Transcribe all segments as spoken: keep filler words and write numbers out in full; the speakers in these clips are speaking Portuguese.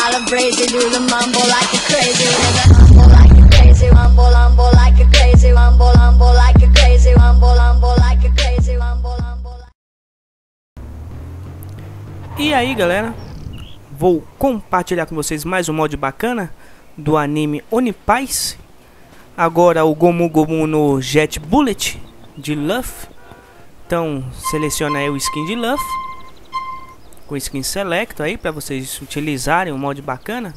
calabrese, do the mambo like a crazy, mambo like a crazy, mambo lambo like a crazy, mambo lambo like a crazy, mambo lambo like a crazy, mambo lambo like... E aí, galera, vou compartilhar com vocês mais um mod bacana do anime Onipice. Agora o Gomu Gomu no Jet Bullet de Luffy. Então seleciona aí o skin de Luffy com skin select aí para vocês utilizarem um mod bacana.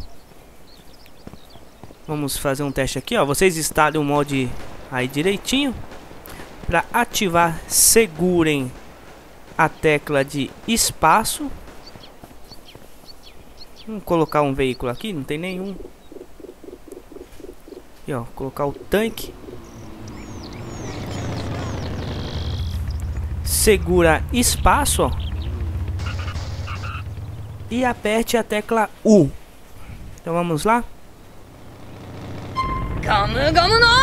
Vamos fazer um teste aqui, ó. Vocês instalem o mod aí direitinho. Para ativar, segurem a tecla de espaço. Vamos colocar um veículo aqui, não tem nenhum. E ó, colocar o tanque. Segura espaço, ó, e aperte a tecla U. Então vamos lá. Gomu Gomu no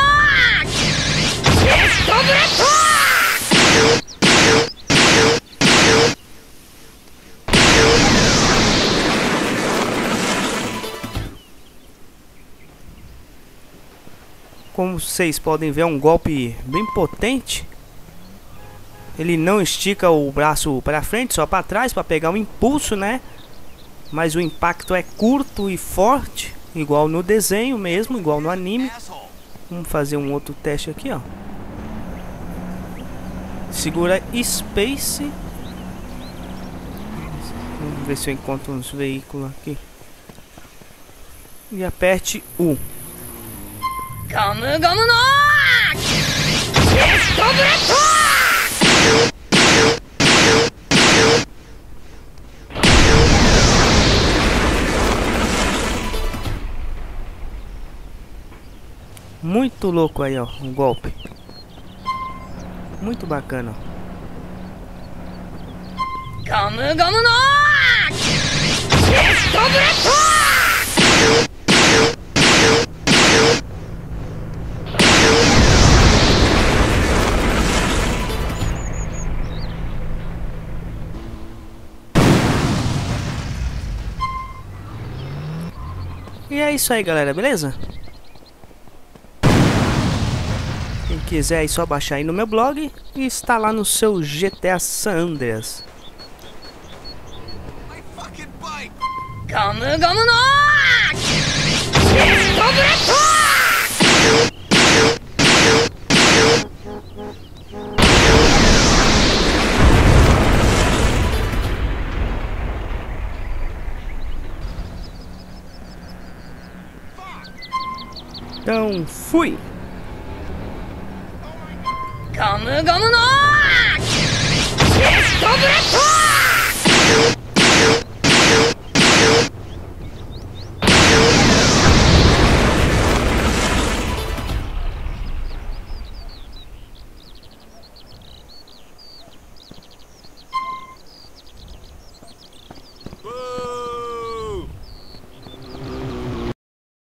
Como vocês podem ver, é um golpe bem potente. Ele não estica o braço para frente, só para trás, para pegar o impulso, né? Mas o impacto é curto e forte, igual no desenho mesmo, igual no anime. Vamos fazer um outro teste aqui, ó. Segura Space. Vamos ver se eu encontro uns veículos aqui. E aperte U. Gomu Gomu no Muito louco aí, ó, um golpe. Muito bacana. Gomu Gomu no E é isso aí, galera, beleza? Quem quiser é só baixar aí no meu blog e instalar no seu G T A San Andreas. Gomu Gomu no Então, fui! Gomu Gomu no